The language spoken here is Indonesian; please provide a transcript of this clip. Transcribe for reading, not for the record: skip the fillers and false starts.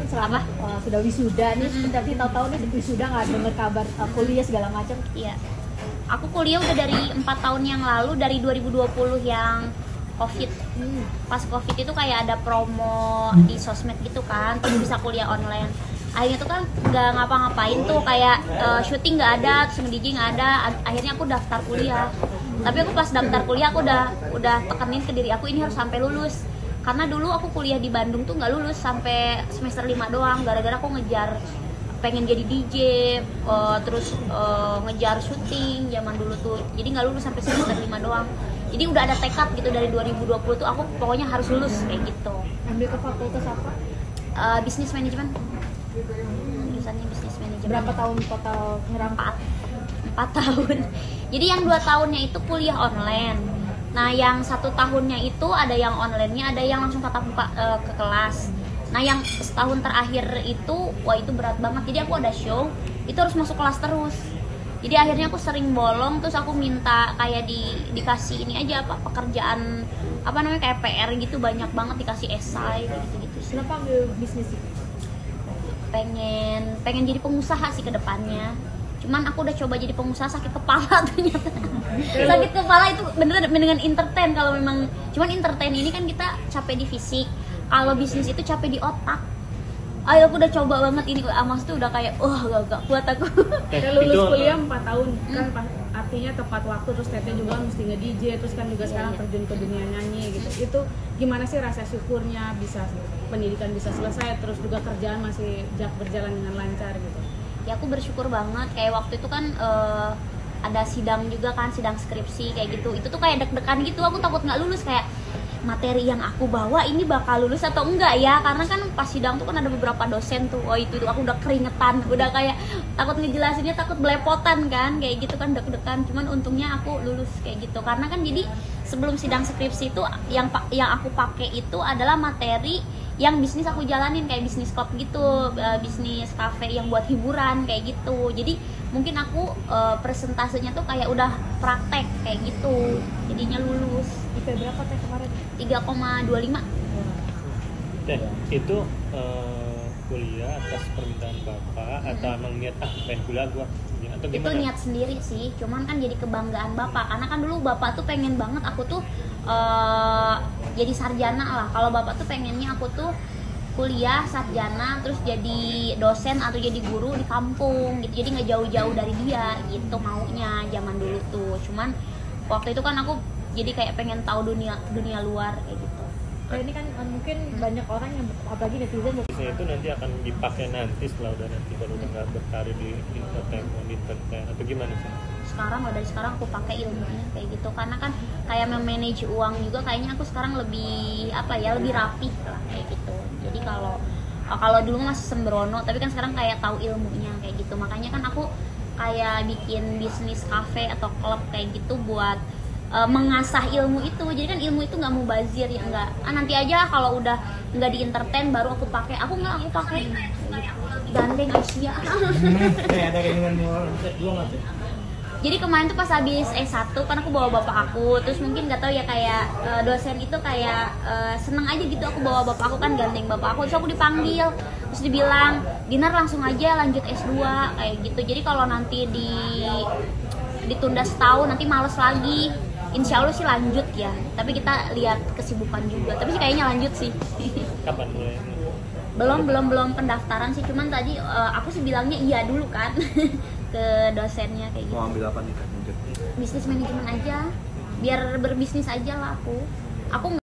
selama sudah wisuda nih, tapi tahu-tahu nih wisuda nggak dengar kabar kuliah segala macam. Iya. Aku kuliah udah dari 4 tahun yang lalu, dari 2020 yang COVID. Pas COVID itu kayak ada promo di sosmed gitu kan, terus bisa kuliah online. Akhirnya tuh kan nggak ngapa-ngapain tuh, kayak syuting nggak ada, terus nge-DJ nggak ada. Akhirnya aku daftar kuliah. Tapi aku pas daftar kuliah aku udah tekenin ke diri aku ini harus sampai lulus. Karena dulu aku kuliah di Bandung tuh nggak lulus sampai semester 5 doang, gara-gara aku ngejar pengen jadi DJ, terus ngejar syuting zaman dulu tuh. Jadi nggak lulus sampai semester 5 doang. Jadi udah ada tekad gitu dari 2020 tuh aku pokoknya harus lulus kayak gitu. Ambil ke fakultas apa? Bisnis manajemen. Jurusannya bisnis manajemen. Berapa tahun total ngerangkap? 4 tahun. Jadi yang 2 tahunnya itu kuliah online. Nah yang 1 tahunnya itu ada yang online-nya, ada yang langsung tatap muka ke kelas. Nah yang setahun terakhir itu, wah itu berat banget. Jadi aku ada show, itu harus masuk kelas terus. Jadi akhirnya aku sering bolong, terus aku minta kayak dikasih ini aja apa pekerjaan apa namanya kayak PR gitu, banyak banget dikasih esai gitu-gitu sih. Kenapa ambil bisnis sih? Pengen jadi pengusaha sih ke depannya. Cuman aku udah coba jadi pengusaha sakit kepala ternyata. Sakit kepala itu bener dengan entertain kalau memang. Cuman entertain ini kan kita capek di fisik. Kalau bisnis itu capek di otak. Ayo aku udah coba banget ini, Amas tuh udah kayak gak kuat aku. Kita lulus kuliah 4 tahun kan artinya tepat waktu, terus Teteh juga mesti nge-DJ, terus kan juga sekarang terjun ke dunia nyanyi gitu. Itu gimana sih rasa syukurnya bisa pendidikan bisa selesai, terus juga kerjaan masih berjalan dengan lancar gitu? Ya aku bersyukur banget, kayak waktu itu kan ada sidang juga kan, sidang skripsi kayak gitu. Itu tuh kayak deg-degan gitu, aku takut nggak lulus, kayak materi yang aku bawa ini bakal lulus atau enggak ya, karena kan pas sidang tuh kan ada beberapa dosen tuh, itu aku udah keringetan, udah kayak takut ngejelasinnya, takut belepotan kan, kayak gitu kan deg-degan. Cuman untungnya aku lulus kayak gitu, karena kan jadi sebelum sidang skripsi itu yang aku pakai itu adalah materi yang bisnis aku jalanin, kayak bisnis club gitu, bisnis cafe yang buat hiburan kayak gitu. Jadi mungkin aku presentasenya tuh kayak udah praktek kayak gitu, jadinya lulus. IP berapa Teh kemarin? 3,25. Teh, itu kuliah atas permintaan bapak atau emang niat pengen kuliah gua atau gimana? Itu niat sendiri sih, cuman kan jadi kebanggaan bapak, karena kan dulu bapak tuh pengen banget aku tuh jadi sarjana lah. Kalau bapak tuh pengennya aku tuh kuliah sarjana terus jadi dosen atau jadi guru di kampung gitu, jadi nggak jauh-jauh dari dia gitu maunya zaman dulu tuh. Cuman waktu itu kan aku jadi kayak pengen tahu dunia luar kayak gitu. Nah ini kan mungkin banyak orang yang apalagi netizen Bisnisnya itu nanti akan dipakai nanti setelah udah nanti kalau udah nggak berkarir di entertain atau gimana sih? Sekarang dari sekarang aku pakai ilmunya kayak gitu, karena kan kayak memanage uang juga kayaknya aku sekarang lebih lebih rapi lah kayak gitu. Jadi kalau dulu masih sembrono, tapi kan sekarang kayak tahu ilmunya kayak gitu. Makanya kan aku kayak bikin bisnis cafe atau klub kayak gitu buat mengasah ilmu itu. Jadi kan ilmu itu nggak mubazir ya, nggak nanti aja kalau udah nggak di entertain baru aku pakai. Aku pakai gandeng Asia. Ada keinginan mau dua nggak tuh? Jadi kemarin tuh pas habis S1 kan aku bawa bapak aku, terus mungkin nggak tahu ya kayak dosen itu kayak seneng aja gitu aku bawa bapak aku, kan gandeng bapak aku, terus aku dipanggil, terus dibilang Dinar langsung aja lanjut S2 kayak gitu. Jadi kalau nanti ditunda setahun nanti males lagi, insya Allah sih lanjut ya, tapi kita lihat kesibukan juga, tapi sih kayaknya lanjut sih. Kapan mulai? belum pendaftaran sih, cuman tadi aku sih bilangnya iya dulu kan ke dosennya kayak gitu. Mau ambil apa nih lanjut? Bisnis manajemen aja, biar berbisnis aja lah aku